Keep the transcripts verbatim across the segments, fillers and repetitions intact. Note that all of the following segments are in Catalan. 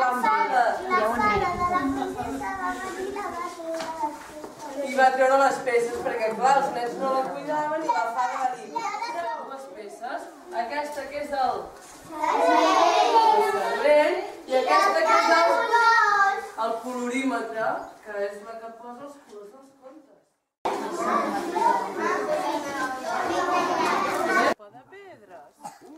la fada de la princesa va venir i la va treure. I va treure les peces, perquè clar, els nens no la cuidaven i la fada va dir: treu les peces, aquesta que és el cervell i aquesta que és el, el colorímetre, que és la que posa els colors dels contes. Sopa de pedres.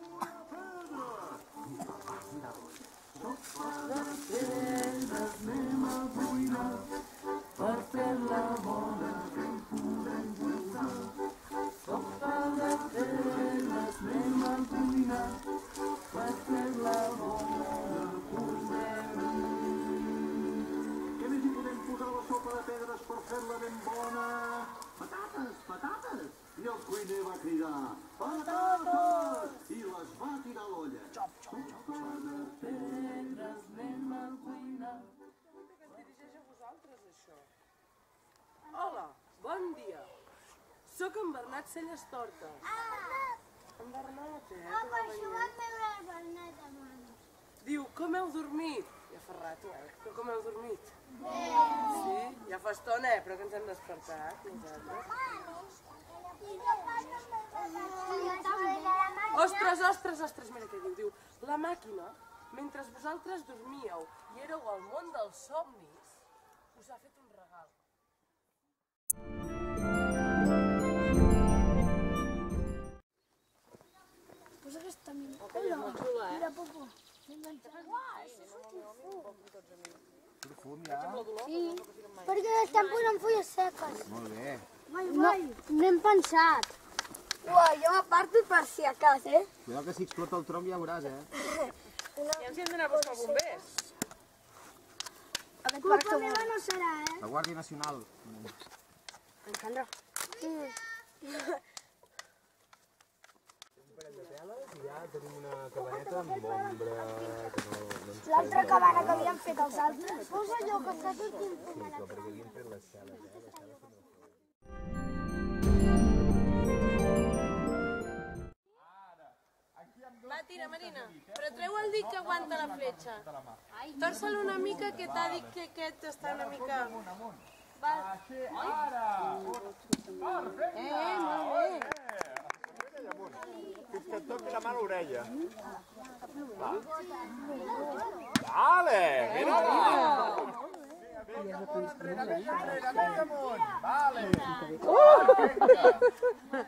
Sopa de pedres anem a cuinar per fer-la bona que en podem gustar. Sopa de pedres anem a cuinar per fer-la bona que podem. Què més hi podem posar a la sopa de pedres per fer-la ben bona? Patates, patates! I el cuiner va cridar: patates! I les va tirar a l'olla. Sopa de pedres anem a cuinar. Que es dirigeix a vosaltres, això. Hola, bon dia. Soc en Bernat Celles Tortes. Ah! En Bernat, eh? Ah, per això vam veure el Bernat abans. Diu, com heu dormit? Ja fa rato, eh? Però com heu dormit? Bé. Sí? Ja fa estona, eh? Però que ens hem despertat, nosaltres. Ostres, ostres, ostres, mira què diu. Diu, la màquina, mentre vosaltres dormíeu i éreu al món dels somnis, us ha fet un regal. Posa aquesta mina. Hola, mira, Popo. Profum, ja? Sí, perquè estem posant fulles seques. Molt bé. No, no hem pensat. Uai, jo m'aparto per si a cas, eh? Cuidado que si explota el tronc ja veuràs, eh? Ja ens hi hem d'anar a buscar bombers. Culpa meva no serà, eh? La Guàrdia Nacional. Encendrà. Sí. Ja tenim una cabaneta amb ombra que no... L'altra cabana que havíem fet els altres. Posa allò que està tot Sí, però perquè havíem fet les cel·les, eh? Les cel·les també. Va, tira, Marina. Però treu el dit que aguanta la fletxa. Torça-lo una mica, que t'ha dit que aquest està una mica... Va. Ara! Perfecte! Eh, molt bé. Fins que et toqui la mà a l'orella. Va. Vale! Mira-la! Vinga, cap enrere, més enrere, més amunt! Vale! Perfecte!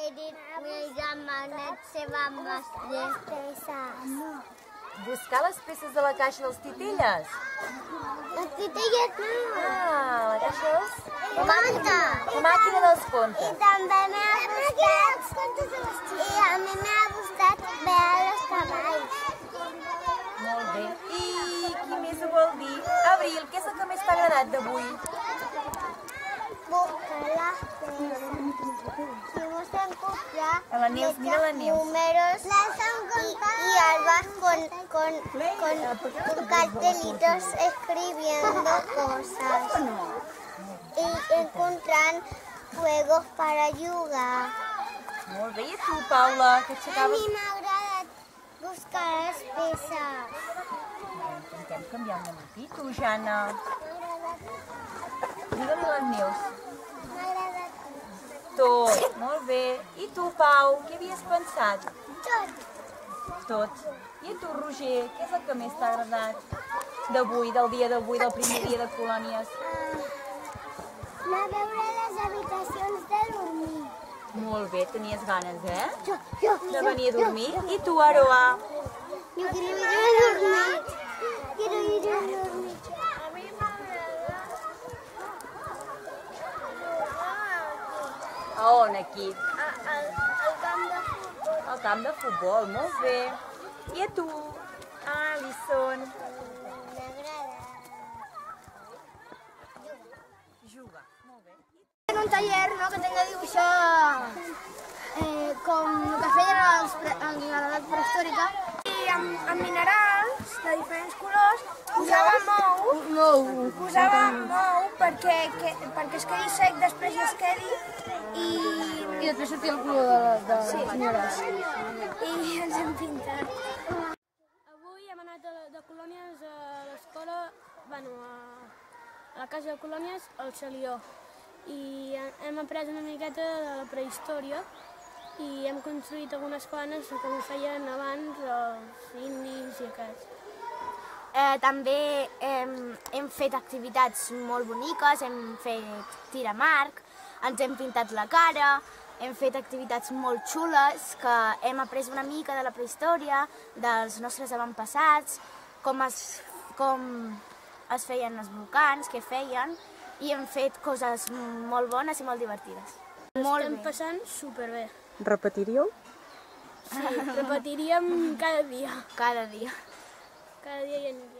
mi germanet se va amb les tres peces. Buscar les peces de la caixa dels titelles. Les titelles no. Ah, la caixa dels... Compte. La màquina dels I contes. també m'ha gustat, i a mi m'ha gustat veure els cavalls. Molt bé. I qui més ho vol dir? Abril, què és el que més t'ha agradat d'avui? Buscar les peces. Si vos en comprar, A la Neus, mira la Neus. números y, y albas con, con, con cartelitos escribiendo cosas. Y encuentran juegos para jugar. Molt bé. I tu, Paula, que A aixecaves... mi m'ha agradat buscar les peces. Intentem canviar una mica. I tu, Jana? Digue-li a la Neus. M'ha agradat Tot. Molt bé. I tu, Pau, què havies pensat? tot. Tot. I a tu, Roger, què és el que més t'ha agradat d'avui, del dia d'avui, del primer dia de colònies? Va veure les habitacions de dormir. Molt bé, tenies ganes, eh? Jo, jo, De venir a dormir. I tu, Aroa? Jo quiero ir a dormir. Quiero ir a dormir. A mi m'agrada. A on, aquí? Al, al camp de futbol. Al camp de futbol, molt bé. I a tu, Alison? M'agrada. Juga. Molt bé. En un taller, no, que tenga dibuixar eh, com el que feien els pre- en l'edat prehistòrica. I amb, amb minerals de diferents colors posava mou, mou. posava mou perquè, que, perquè es quedi sec, després i es quedi i... I després sortia el color de, de sí. les minerals. I ens hem pintat. Avui hem anat de, de colònies a l'escola, bueno, a, a la casa de colònies, al Xalió. I hem après una miqueta de la prehistòria i hem construït algunes cabanes com ho feien abans els indis i aquests. Eh, també hem, hem fet activitats molt boniques, hem fet tiramarc, ens hem pintat la cara, hem fet activitats molt xules que hem après una mica de la prehistòria, dels nostres avantpassats, com es, com es feien els volcans, què feien, i hem fet coses molt bones i molt divertides. Molt Estem bé. passant superbé. Repetiríeu? Sí, repetiríem cada dia. Cada dia. Cada dia hi aniríem.